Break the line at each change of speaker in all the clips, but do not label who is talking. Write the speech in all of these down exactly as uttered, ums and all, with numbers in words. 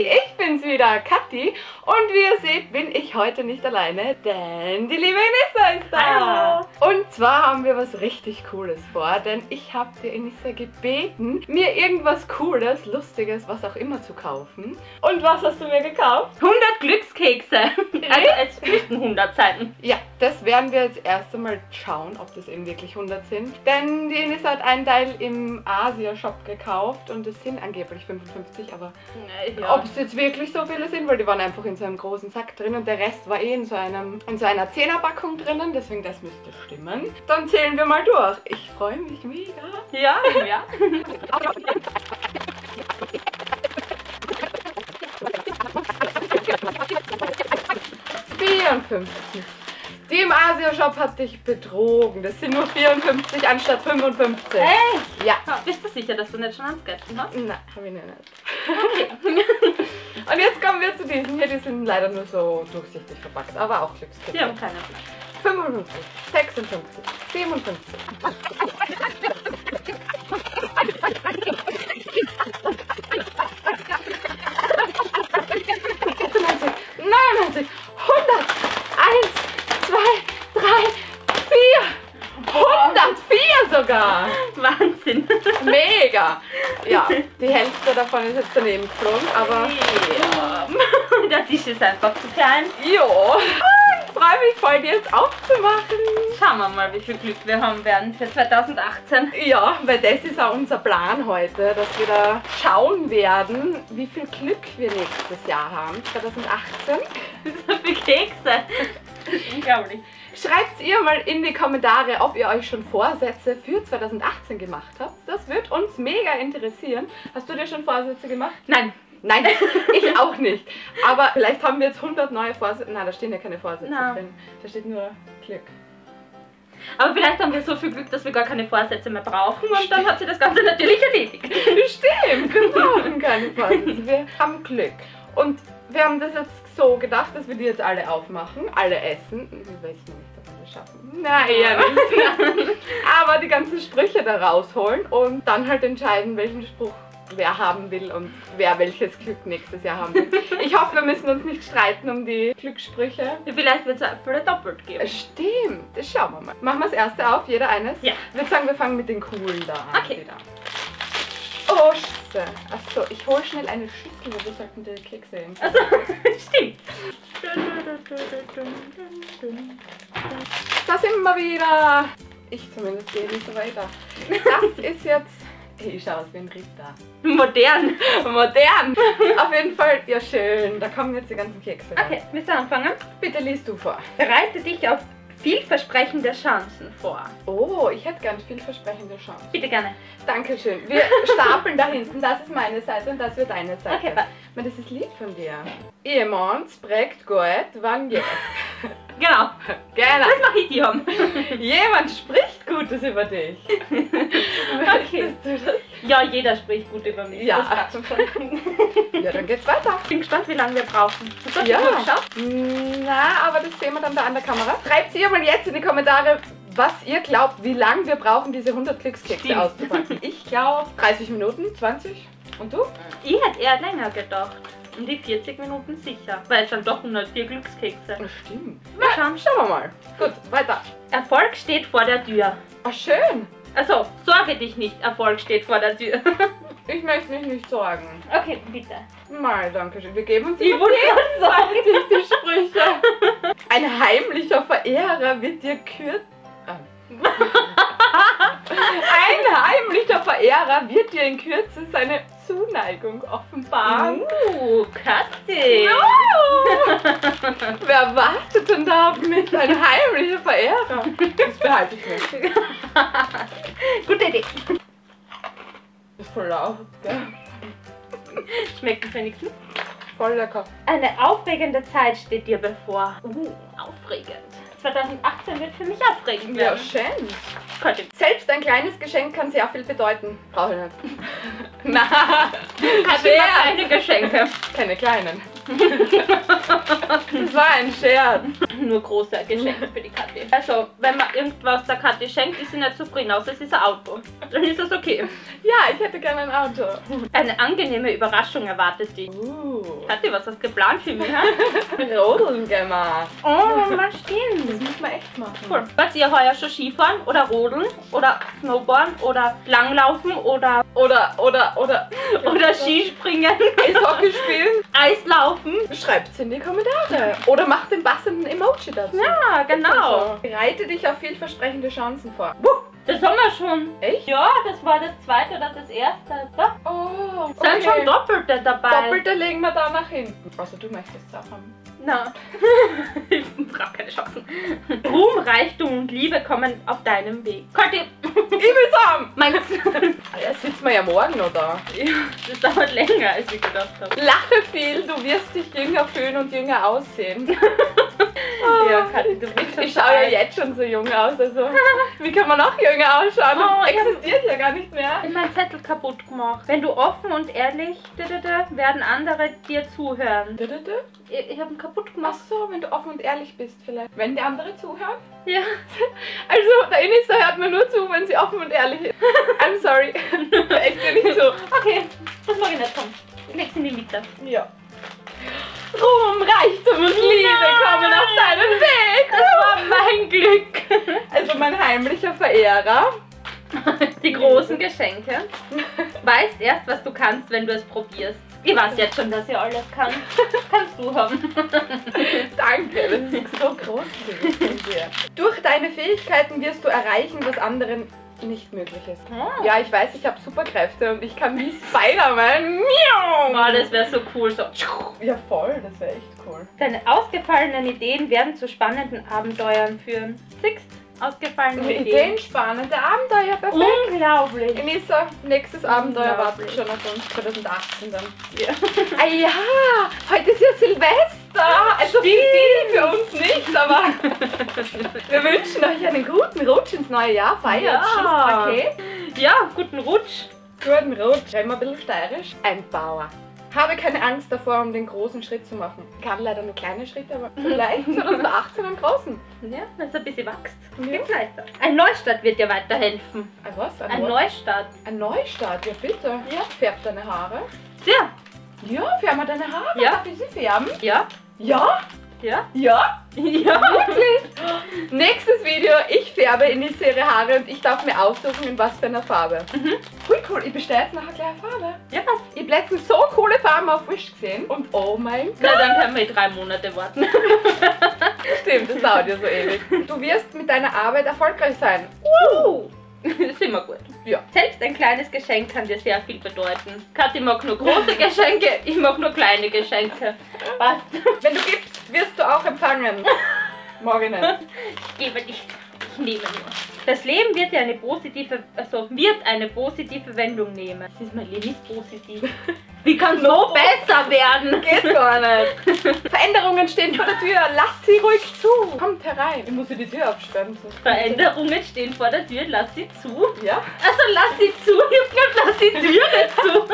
ich bin's wieder, Kathi. Und wie ihr seht, bin ich heute nicht alleine, denn die liebe Enissa ist da. Hallo. Und zwar haben wir was richtig Cooles vor, denn ich habe die Enissa gebeten, mir irgendwas Cooles, Lustiges, was auch immer zu kaufen. Und was hast du mir gekauft?
hundert Glückskekse. Also es müssten hundert sein.
Ja, das werden wir jetzt erst einmal schauen, ob das eben wirklich hundert sind. Denn die Enissa hat einen Teil im Asia-Shop gekauft und es sind angeblich fünfundfünfzig, aber
Ja.
ob es jetzt wirklich so viele sind, weil die waren einfach in so einem großen Sack drin und der Rest war eh in so, einem, in so einer Zehnerpackung drinnen, deswegen das müsste stimmen. Dann zählen wir mal durch. Ich freue mich mega.
Ja, ja.
vierundfünfzig. Die im Asia-Shop hat dich betrogen. Das sind nur vierundfünfzig anstatt fünfundfünfzig.
Echt?
Ja.
Bist du sicher, dass du nicht schon angegessen hast?
Nein, habe ich nicht. Okay. Und jetzt kommen wir zu diesen hier. Die sind leider nur so durchsichtig verpackt, aber auch Glückskekse.
Die haben keine Platz.
fünfundfünfzig, sechsundfünfzig, siebenundfünfzig. achtundneunzig, neunundneunzig, hundert, eins, zwei, drei, vier. hundertvier sogar.
Wahnsinn.
Mega. Ja, die Hälfte davon ist jetzt daneben geflogen, aber
Ja. Der Tisch ist einfach zu klein.
jo. Ich freue mich voll, die jetzt aufzumachen.
Schauen wir mal, wie viel Glück wir haben werden für zweitausendachtzehn.
Ja, weil das ist auch unser Plan heute, dass wir da schauen werden, wie viel Glück wir nächstes Jahr haben, zweitausendachtzehn.
So viele Kekse. Das ist unglaublich.
Schreibt ihr mal in die Kommentare, ob ihr euch schon Vorsätze für zweitausendachtzehn gemacht habt. Das wird uns mega interessieren. Hast du dir schon Vorsätze gemacht?
Nein.
Nein, ich auch nicht. Aber vielleicht haben wir jetzt hundert neue Vorsätze. Nein, da stehen ja keine Vorsätze
Nein.
drin. Da steht nur Glück.
Aber vielleicht haben wir so viel Glück, dass wir gar keine Vorsätze mehr brauchen und dann hat sich das Ganze natürlich erledigt.
Stimmt, wir brauchen keine Vorsätze. Wir haben Glück. Und wir haben das jetzt so gedacht, dass wir die jetzt alle aufmachen, alle essen. Wir wissen nicht, ob wir das schaffen. Na, eher nicht. Aber die ganzen Sprüche da rausholen und dann halt entscheiden, welchen Spruch wer haben will und wer welches Glück nächstes Jahr haben will. Ich hoffe, wir müssen uns nicht streiten um die Glückssprüche.
Vielleicht wird es einfach doppelt geben.
Stimmt, das schauen wir mal. Machen wir das erste auf, jeder eines?
Ja.
Ich würde sagen, wir fangen mit den coolen da an.
Okay.
Wieder. Oh, Scheiße. Achso, ich hole schnell eine Schüssel, weil wir sollten die Kekse sehen.
Also, stimmt.
Da sind wir wieder. Ich zumindest gehe nicht so weiter. Das ist jetzt... Ich schaue aus wie ein Ritter.
Modern.
Modern. Auf jeden Fall, ja schön. Da kommen jetzt die ganzen Kekse.
Okay, willst du anfangen?
Bitte liest du vor.
Bereite dich auf vielversprechende Chancen vor.
Oh, ich hätte gern vielversprechende Chance.
Bitte gerne.
Dankeschön. Wir stapeln da hinten. Das ist meine Seite und das wird deine Seite.
Okay, warte.
Aber das ist lieb von dir. Ehemann spricht gut, wann geht.
Genau.
Genau.
Das mache ich dir.
Jemand spricht Gutes über dich.
Okay.
Möchtest du das?
Ja, jeder spricht gut über mich.
Ja.
Das passt schon.
Ja, dann geht's weiter.
Ich bin gespannt, wie lange wir brauchen. Hast du
Ja.
das schon geschafft?
Na, aber das sehen wir dann da an der Kamera. Schreibt ihr mal jetzt in die Kommentare, was ihr glaubt, wie lange wir brauchen, diese hundert Glückskekse
Stimmt.
auszupacken. Ich glaube dreißig Minuten, zwanzig. Und du?
Ich hätte eher länger gedacht. Um die vierzig Minuten sicher. Weil es sind doch hundertvier Glückskekse.
Das stimmt.
Mal schauen.
Schauen wir mal. Gut, weiter.
Erfolg steht vor der Tür.
Ah, schön.
Also, sorge dich nicht, Erfolg steht vor der Tür.
Ich möchte mich nicht sorgen.
Okay, bitte.
Mal, danke schön. Wir geben uns
Ich
immer
wollte gerade
gegenseitig die Sprüche. Ein heimlicher Verehrer wird dir kürzen. Ein heimlicher Verehrer wird dir in Kürze seine Zuneigung offenbaren.
Uh, Kathi.
Oh. Wer wartet denn da auf mich? Ein heimlicher Verehrer. Das behalte ich mir.
Gute Idee.
Das ist voll laut, gell?
Schmeckt es wenigstens?
Voll lecker.
Eine aufregende Zeit steht dir bevor. Uh, aufregend. zweitausendachtzehn wird für mich aufregend
Ja,
werden.
schön.
Könnte.
Selbst ein kleines Geschenk kann sehr viel bedeuten. Brauche ich nicht. Na,
Hat immer keine Geschenke.
keine kleinen. Das war ein Scherz.
Nur große Geschenke für die Kathi. Also, wenn man irgendwas der Kathi schenkt, ist sie nicht zufrieden, außer es ist ein Auto. Dann ist das okay.
Ja, ich hätte gerne ein Auto.
Eine angenehme Überraschung erwartet dich.
Uh.
Kathi, was hast du geplant für mich?
Rodeln gemacht.
Oh, mal
Das
stimmt.
muss man echt machen.
Cool. Wollt ihr heuer schon Skifahren oder rodeln oder Snowboarden oder Langlaufen oder,
Oder, oder, oder.
oder Skispringen,
Eishockey spielen?
Eislaufen?
Schreibt's in die Kommentare. Oder mach den passenden Emoji dazu.
Ja, genau.
Also, bereite dich auf vielversprechende Chancen vor. Wuh.
Das haben wir schon.
Echt?
Ja, das war das zweite oder das erste. Da
Oh,
sind schon Doppelte dabei.
Doppelte legen wir da nach hinten. Also du möchtest es auch haben.
Na, ich brauche keine Chancen. Ruhm, Reichtum und Liebe kommen auf deinem Weg. Kathi,
Ich will's haben!
meinst du?
Ja, sitzen wir ja morgen noch da.
Ja, das dauert länger, als ich gedacht habe.
Lache viel, du wirst dich jünger fühlen und jünger aussehen.
Ja, Kathi, du bist schon
Ich schaue ja jetzt schon so jung aus, also wie kann man noch jünger ausschauen?
Oh,
Das
ich hab-
existiert ja gar nicht mehr.
Ich hab meinen Zettel kaputt gemacht. Wenn du offen und ehrlich, da, da, da, werden andere dir zuhören. Ich, ich habe ihn kaputt
Ach
gemacht.
so, wenn du offen und ehrlich bist vielleicht. Wenn die andere zuhören?
Ja.
Also, der Inista hört mir nur zu, wenn sie offen und ehrlich ist. I'm sorry. Echt dir nicht so.
Okay, das mag ich nicht kommen. Leg sie in die Mitte.
Ja. Ruhm, Reichtum und Liebe
Nein.
kommen auf deinen Weg.
Das war mein Glück.
Also mein heimlicher Verehrer.
Die großen Geschenke. Weißt erst, was du kannst, wenn du es probierst. Ich weiß jetzt schon, dass ich alles kann. Kannst du haben.
Danke, das ist so großzügig von dir. Durch deine Fähigkeiten wirst du erreichen, was anderen nicht möglich ist.
Oh.
Ja, ich weiß, ich habe Superkräfte und ich kann wie Spider-Man. Miau!
Oh, das wäre so cool. So.
Ja, voll, das wäre echt cool.
Deine ausgefallenen Ideen werden zu spannenden Abenteuern führen. Siehst? Ausgefallene Ideen.
Ideen spannende Abenteuer, perfekt.
Unglaublich.
Elisa, nächstes Abenteuer wartet
Unglaublich.
schon auf uns, zwanzig achtzehn dann.
Ja.
Ah ja, heute ist ja Silvester. Also für die, für uns nicht, aber wir wünschen euch einen guten Rutsch ins neue Jahr. Feiert,
Ja.
schießt Paket.
Ja, guten Rutsch.
Guten Rutsch. Reden wir ein bisschen steirisch. Ein Bauer. Habe keine Angst davor, um den großen Schritt zu machen. Kann leider nur kleine Schritte, aber vielleicht zwanzig achtzehn einen großen.
Ja, wenn es ein bisschen wächst.
Ja.
Geht's weiter. Ein Neustart wird dir weiterhelfen.
Ein was? Ein,
Ein
Neu
Neustart.
ein Neustart, ja bitte.
Ja.
Färb deine Haare.
Ja.
Ja, färb mal deine Haare.
Ja.
Darf ich sie färben?
Ja.
Ja?
Ja.
Ja?
Ja.
Wirklich? Nächstes Video, ich färbe in die ihre Haare und ich darf mir aussuchen, in was für einer Farbe.
Mhm.
Cool, cool. Ich bestelle jetzt nachher gleich eine Farbe.
Ja, passt.
Ich habe letztens so coole Farben auf Wish gesehen und oh mein Gott.
Na, dann können wir drei Monate warten.
Stimmt, das dauert ja so ewig. Du wirst mit deiner Arbeit erfolgreich sein.
Uh. Das ist immer gut.
Ja.
Selbst ein kleines Geschenk kann dir sehr viel bedeuten. Kathi mag nur große Geschenke, ich mag nur kleine Geschenke. Passt.
Wenn du gibst, wirst du auch empfangen. Morgen nicht.
Ich gebe nicht, ich nehme nur. Das Leben wird dir eine positive, also wird eine positive Wendung nehmen. Das ist mein Leben ist positiv. Wie kann es noch besser werden?
Geht gar nicht. Veränderungen stehen vor der Tür. Lasst sie ruhig zu. Kommt herein. Ich muss dir die Tür absperren. sonst-
Veränderungen stehen vor der Tür, lass sie zu.
Ja?
Also lass sie zu, ich hab gesagt, lass die Türe zu.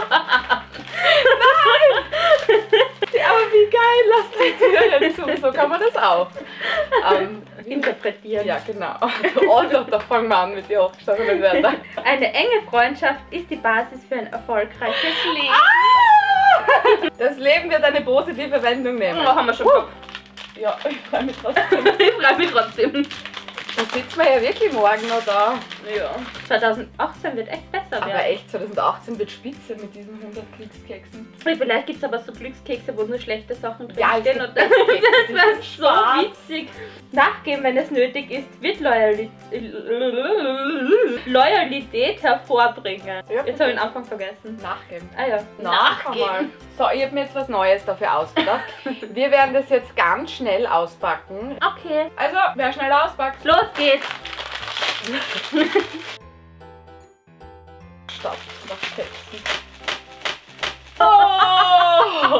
Ja, aber wie geil. Lasst die Tür zu. So kann man das auch. Ähm,
Interpretieren.
ja, genau. Oh Gott, da fangen wir an mit den hochgestachenen Wörtern.
Eine enge Freundschaft ist die Basis für ein erfolgreiches Leben.
Das Leben wird eine positive Wendung nehmen.
Oh, haben wir schon gehabt.
Ja, ich freue mich trotzdem.
Ich freue mich trotzdem.
Da sitzen wir ja wirklich morgen noch da.
Ja. zwanzig achtzehn wird echt besser
Aber
werden.
echt, zwanzig achtzehn wird spitze mit diesen hundert Glückskeksen.
Vielleicht gibt es aber so Glückskekse, wo nur schlechte Sachen
Ja, es
drinstehen.
gibt
Und das
Glückskekse, die
wäre
sind
so
schwarz.
witzig. Nachgeben, wenn es nötig ist, wird Loyalität, Loyalität hervorbringen.
Ja,
Jetzt habe ich den Anfang vergessen.
Nachgeben.
Ah ja.
Nachgeben. So, ich habe mir jetzt was Neues dafür ausgedacht. Wir werden das jetzt ganz schnell auspacken.
Okay.
Also, wer schnell auspackt,
Los geht's.
stopp. Was texten. Oh!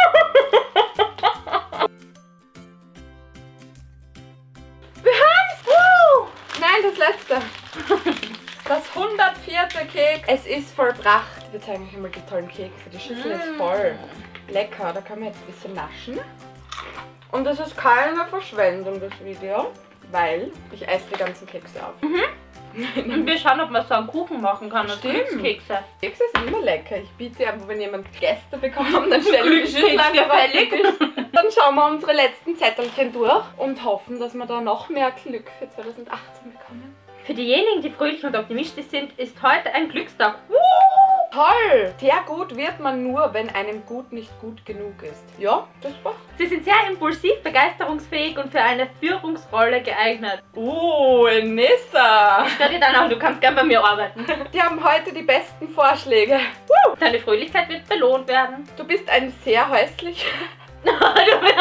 Wir haben's! Woo! Nein, das letzte. Das hundertvierte Keks. Es ist vollbracht. Wir zeigen euch mal die tollen Kekse. Die Schüssel ist voll. lecker. Da kann man jetzt ein bisschen naschen. Und das ist keine Verschwendung, das Video, weil ich esse die ganzen Kekse auf.
Mhm. Und wir schauen, ob man so einen Kuchen machen kann.
Stimmt.
Kekse.
Kekse sind immer lecker. Ich biete einfach, wenn jemand Gäste bekommt, dann stelle ich die Schüssel einfach auf den Tisch. Dann schauen wir unsere letzten Zettelchen durch und hoffen, dass wir da noch mehr Glück für zweitausendachtzehn bekommen.
Für diejenigen, die fröhlich und optimistisch sind, ist heute ein Glückstag.
Toll! Sehr gut wird man nur, wenn einem gut nicht gut genug ist. Ja, das war.
Sie sind sehr impulsiv, begeisterungsfähig und für eine Führungsrolle geeignet.
Oh, Enissa!
Stell dir dann auch, du kannst gern bei mir arbeiten.
Die haben heute die besten Vorschläge.
Deine Fröhlichkeit wird belohnt werden.
Du bist ein sehr häuslicher.
Du
Du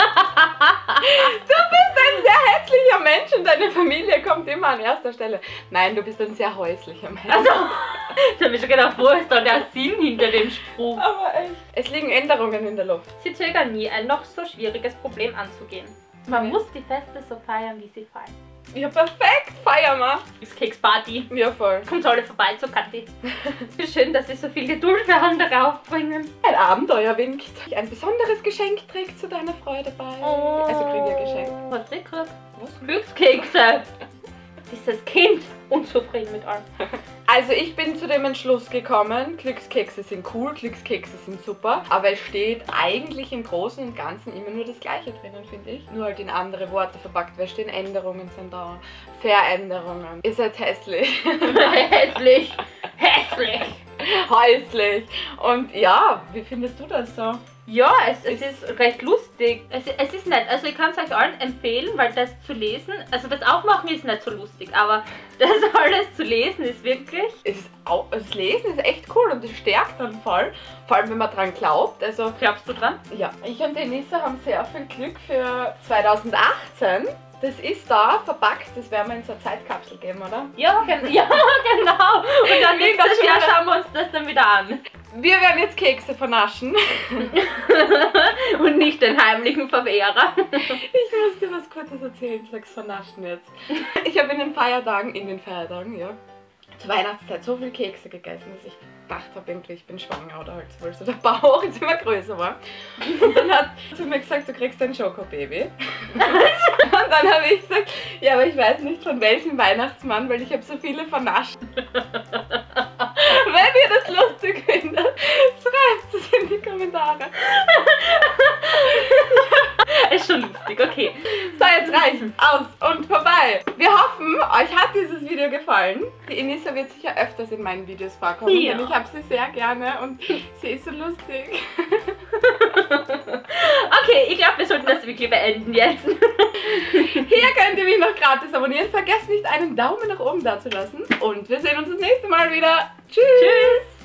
bist ein sehr hässlicher Mensch und deine Familie kommt immer an erster Stelle. Nein, du bist ein sehr häuslicher Mensch.
Also, ich habe mir schon gedacht, wo ist da der Sinn hinter dem Spruch?
Aber echt. Es liegen Änderungen in der Luft.
Sie zögern nie, ein noch so schwieriges Problem anzugehen. Man
Okay.
muss die Feste so feiern, wie sie fallen.
Ja, perfekt. Feier mal.
Ist Keksparty.
Ja, voll.
Kommt alle vorbei zu Kathi. Schön, dass Sie so viel Geduld für andere aufbringen.
Ein Abenteuer winkt. Ein besonderes Geschenk trägt zu deiner Freude bei.
Oh.
Also krieg ich ein Geschenk.
Was kriegt ihr?
Was?
Glückskekse. Dieses Kind unzufrieden mit allem.
Also ich bin zu dem Entschluss gekommen, Glückskekse sind cool, Glückskekse sind super, aber es steht eigentlich im Großen und Ganzen immer nur das Gleiche drinnen, finde ich. Nur halt in andere Worte verpackt, weil stehen Änderungen sind da, Veränderungen. Ist jetzt hässlich.
Hässlich. Hässlich.
Häuslich. Und ja, wie findest du das so?
Ja, es, es ist recht lustig. Es, es ist nett. Also ich kann es euch allen empfehlen, weil das zu lesen, also das Aufmachen ist nicht so lustig, aber das alles zu lesen ist wirklich...
Es ist auch, das Lesen ist echt cool und es stärkt dann voll, vor allem wenn man dran glaubt. Also
Glaubst du dran?
ja, ich und Enissa haben sehr viel Glück für zweitausendachtzehn. Das ist da verpackt, das werden wir in so eine Zeitkapsel geben, oder?
Ja, gen ja genau. Und dann nächstes Jahr schauen wir uns das dann wieder an.
Wir werden jetzt Kekse vernaschen.
Und nicht den heimlichen Verwehrer.
Ich muss dir was Kurzes erzählen, ich sag's vernaschen jetzt. Ich habe in den Feiertagen, in den Feiertagen, ja, zur Weihnachtszeit so viel Kekse gegessen, dass ich gedacht habe, irgendwie ich bin schwanger oder halt wohl so der Bauch jetzt immer größer war. Und dann hat sie mir gesagt, du kriegst ein Schokobaby. Und dann habe ich gesagt, ja, aber ich weiß nicht von welchem Weihnachtsmann, weil ich habe so viele vernascht. Wenn ihr das lustig findet, schreibt es in die Kommentare.
Ist schon lustig, okay.
So, jetzt reicht. Aus und vorbei. Wir hoffen, euch hat dieses Video gefallen. Die Enissa wird sicher öfters in meinen Videos vorkommen,
Ja.
denn ich habe sie sehr gerne und sie ist so lustig.
Okay, ich glaube, wir sollten das wirklich beenden jetzt.
Hier könnt ihr mich noch gratis abonnieren. Vergesst nicht, einen Daumen nach oben da zu lassen. Und wir sehen uns das nächste Mal wieder. Tschüss.
Tschüss.